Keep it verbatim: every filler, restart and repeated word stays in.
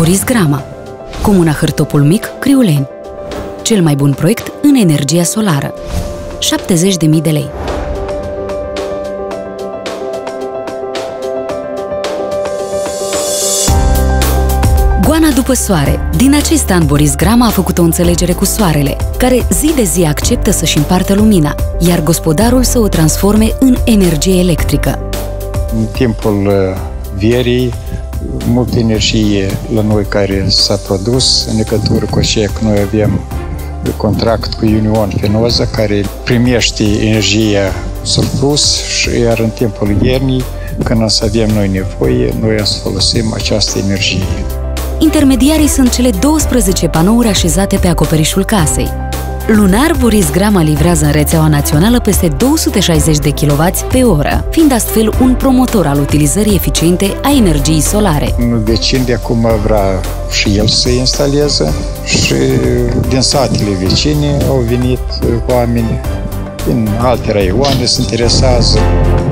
Boris Grama, Comuna Hârtopul Mic, Criuleni. Cel mai bun proiect în energia solară. șaptezeci de mii de lei. Goana după soare. Din acest an, Boris Grama a făcut o înțelegere cu soarele, care zi de zi acceptă să-și împartă lumina, iar gospodarul să o transforme în energie electrică. În timpul verii, multă energie la noi care s-a produs în legătură cu aceea că noi avem contract cu Union Fenosa care primește energia surplus și iar în timpul iernii, când o să avem noi nevoie, noi o să folosim această energie. Intermediarii sunt cele douăsprezece panouri așezate pe acoperișul casei. Lunar, Boris Grama livrează în rețeaua națională peste două sute șaizeci de kilowați pe oră, fiind astfel un promotor al utilizării eficiente a energiei solare. Un vecin de acum vrea și el să instaleze și din satele vecine au venit oameni din alte raioane, se interesează.